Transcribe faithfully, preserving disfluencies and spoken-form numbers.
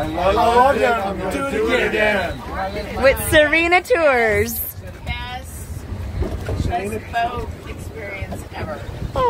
I love it. I'm going to do it again. With Serena Tours. Best, best boat experience ever. Oh,